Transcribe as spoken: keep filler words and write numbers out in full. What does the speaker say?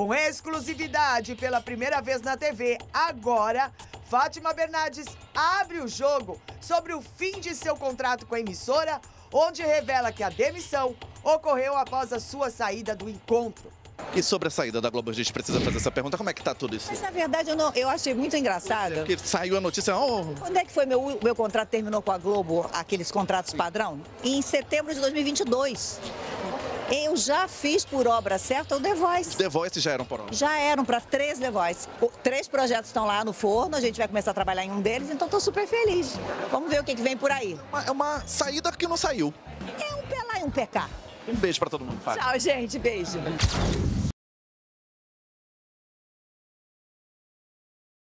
Com exclusividade pela primeira vez na T V, agora, Fátima Bernardes abre o jogo sobre o fim de seu contrato com a emissora, onde revela que a demissão ocorreu após a sua saída do encontro. E sobre a saída da Globo, a gente precisa fazer essa pergunta, como é que tá tudo isso? Mas, na verdade, eu, não, eu achei muito engraçado. Porque saiu a notícia, oh... Quando é que foi meu, meu contrato terminou com a Globo, aqueles contratos padrão? Em setembro de dois mil e vinte e dois. Eu já fiz por obra certa o The Voice. The Voice já eram por obra? Já eram para três The Voice. O, três projetos estão lá no forno, a gente vai começar a trabalhar em um deles, então estou super feliz. Vamos ver o que, que vem por aí. Uma, é uma saída que não saiu. É um pé lá e um pé cá. Um beijo para todo mundo, Fátima. Tchau, gente. Beijo.